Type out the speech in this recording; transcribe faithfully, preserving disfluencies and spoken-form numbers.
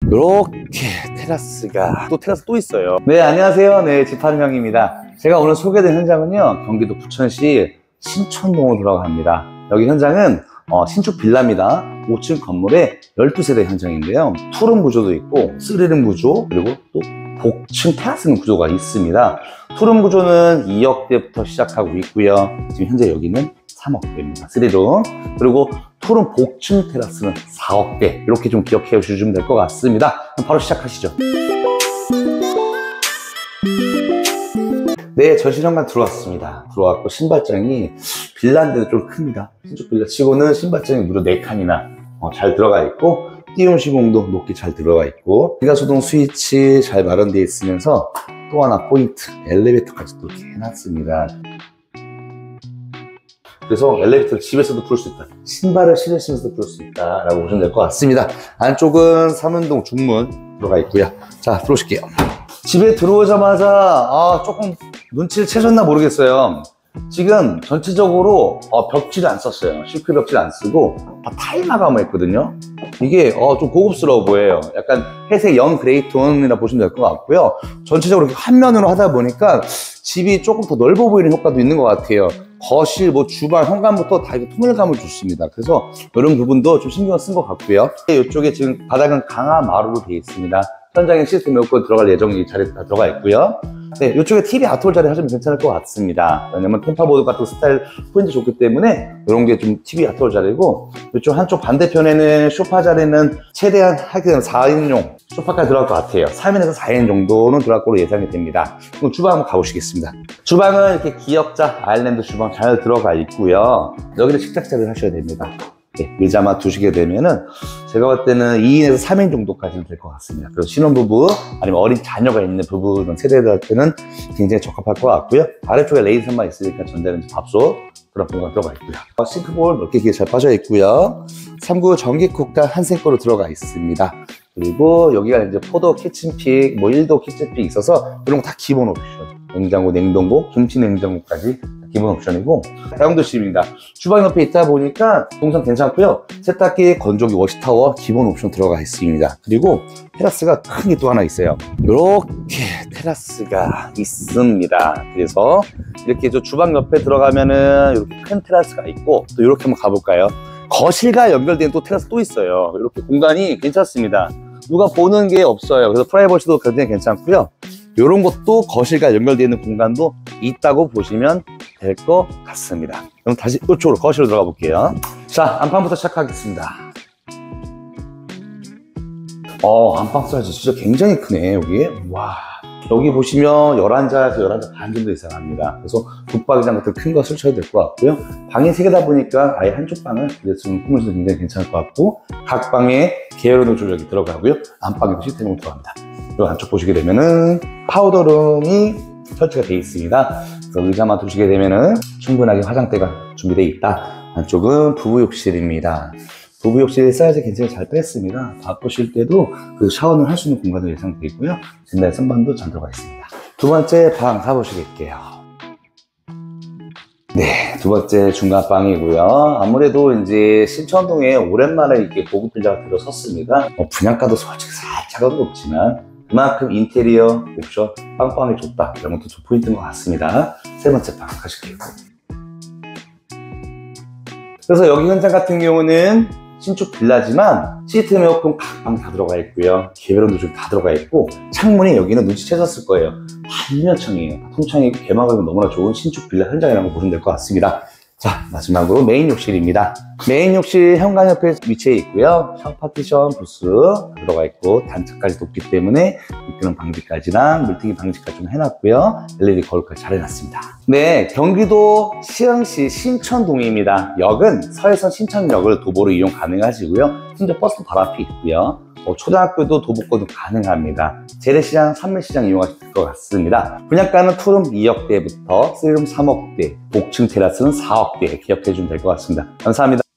이렇게 테라스가 또 테라스 또 있어요. 네, 안녕하세요. 네, 집하는 형입니다. 제가 오늘 소개된 현장은요, 경기도 부천시 신촌동으로 들어갑니다. 여기 현장은 어, 신축 빌라입니다. 오 층 건물의 열두 세대 현장인데요, 투룸 구조도 있고 쓰리룸 구조, 그리고 또 복층 테라스 구조가 있습니다. 투룸 구조는 이억대부터 시작하고 있고요, 지금 현재 여기는 삼억대입니다. 쓰리룸. 그리고 투룸 복층 테라스는 사억대. 이렇게 좀 기억해 주시면 될 것 같습니다. 그럼 바로 시작하시죠. 네, 전실 현관 들어왔습니다. 들어왔고 신발장이 빌라인데도 좀 큽니다. 신축 빌라 치고는 신발장이 무려 네 칸이나 어, 잘 들어가 있고, 띄움 시공도 높게 잘 들어가 있고, 기가소동 스위치 잘 마련되어 있으면서 또 하나 포인트, 엘리베이터까지 또 이렇게 해놨습니다. 그래서 엘리베이터를 집에서도 풀 수 있다, 신발을 신으시면서도 풀 수 있다 라고 보시면 될 것 같습니다. 안쪽은 삼연동 중문 들어가 있고요. 자, 들어오실게요. 집에 들어오자마자 아, 조금 눈치를 채셨나 모르겠어요. 지금 전체적으로 어, 벽지를 안 썼어요. 실크 벽지를 안 쓰고 다 타일 마감을 했거든요. 이게 어, 좀 고급스러워 보여요. 약간 회색 영 그레이 톤이라 보시면 될 것 같고요. 전체적으로 이렇게 한 면으로 하다 보니까 집이 조금 더 넓어 보이는 효과도 있는 것 같아요. 거실, 뭐 주방, 현관부터 다 이렇게 통일감을 줬습니다. 그래서 이런 부분도 좀 신경을 쓴 것 같고요. 이쪽에 지금 바닥은 강화 마루로 되어 있습니다. 현장에 시스템 에어컨 들어갈 예정이 자리에 다 들어가 있고요. 네, 이쪽에 티비 아트홀 자리 하시면 괜찮을 것 같습니다. 왜냐면 템파보드 같은 스타일 포인트 좋기 때문에 이런 게 좀 티비 아트홀 자리고, 이쪽 한쪽 반대편에는 소파 자리는 최대한 하기는 사 인용 소파까지 들어갈 것 같아요. 삼 인에서 사 인 정도는 들어갈 걸로 예상이 됩니다. 그럼 주방 한번 가보시겠습니다. 주방은 이렇게 기역자 아일랜드 주방 잘 들어가 있고요. 여기는 식탁 자리를 하셔야 됩니다. 네, 의자만 두시게 되면은 제가 볼 때는 이 인에서 삼 인 정도까지는 될 것 같습니다. 그래서 신혼부부 아니면 어린 자녀가 있는 부부 이런 세대들한테는 굉장히 적합할 것 같고요. 아래쪽에 레인선만 있으니까 전자레인지 밥솥 그런 공간 들어가 있고요. 싱크볼 넓게 길게 잘 빠져 있고요. 삼 구 전기 쿡탑 한센거로 들어가 있습니다. 그리고 여기가 이제 포도 키친픽, 뭐 일 도 키친픽 있어서 이런 거 다 기본 옵션. 냉장고, 냉동고, 김치 냉장고까지 기본 옵션이고, 다용도실입니다. 주방 옆에 있다 보니까 동선 괜찮고요. 세탁기, 건조기, 워시타워 기본 옵션 들어가 있습니다. 그리고 테라스가 큰 게 또 하나 있어요. 이렇게 테라스가 있습니다. 그래서 이렇게 저 주방 옆에 들어가면은 이렇게 큰 테라스가 있고, 또 이렇게 한번 가볼까요? 거실과 연결된 또 테라스 또 있어요. 이렇게 공간이 괜찮습니다. 누가 보는 게 없어요. 그래서 프라이버시도 굉장히 괜찮고요. 이런 것도 거실과 연결되어 있는 공간도 있다고 보시면 될 것 같습니다. 그럼 다시 이쪽으로 거실로 들어가 볼게요. 자, 안방부터 시작하겠습니다. 어, 안방 사이즈 진짜 굉장히 크네, 여기. 와. 여기 보시면 열한 자에서 열한 자 반 정도 이상 합니다. 그래서 붙박이장 같은 큰 거 설치해도 될 것 같고요. 방이 세 개다 보니까 아예 한쪽 방을 좀 꾸며줘도 굉장히 괜찮을 것 같고, 각 방에 계열로 조절이 들어가고요. 안방에도 시스템으로 들어갑니다. 그리고 안쪽 보시게 되면은 파우더룸이 설치가 되어 있습니다. 그래서 의자만 두시게 되면은 충분하게 화장대가 준비되어 있다. 안쪽은 부부욕실입니다. 부부욕실 사이즈 굉장히 잘 뺐습니다. 바쁘실 때도 그 샤워를 할 수 있는 공간도 예상되어 있고요. 젠달 선반도 잘 들어가 있습니다. 두 번째 방 가보시겠게요. 네, 두 번째 중간방이고요. 아무래도 이제 신천동에 오랜만에 이렇게 고급 빌라가 들어섰습니다. 뭐 분양가도 솔직히 살짝은 높지만 그만큼 인테리어 옵션 빵빵하게 좋다, 이런 것도 좀 포인트인 것 같습니다. 세 번째 방 가실게요. 그래서 여기 현장 같은 경우는 신축 빌라지만 시스템 에어컨 각 방 다 들어가 있고요. 개별온도 좀 다 들어가 있고, 창문이 여기는 눈치채셨을 거예요. 다 일면창이에요. 통창이 개방감이 너무나 좋은 신축 빌라 현장이라고 보시면 될 것 같습니다. 자, 마지막으로 메인 욕실입니다. 메인 욕실 현관 옆에 위치해 있고요. 샤워 파티션 부스 들어가 있고, 단차까지 높기 때문에 미끄럼 방지까지랑 물튀기 방지까지 좀 해놨고요. 엘이디 거울까지 잘 해놨습니다. 네, 경기도 시흥시 신천동입니다. 역은 서해선 신천역을 도보로 이용 가능하시고요. 심지어 버스도 바로 앞에 있고요. 어, 초등학교도 도보권도 가능합니다. 재래시장, 산매시장 이용하실 것 같습니다. 분양가는 투룸 이억대부터 쓰리룸 삼억대, 복층 테라스는 사억대 기억해 주면 될 것 같습니다. 감사합니다.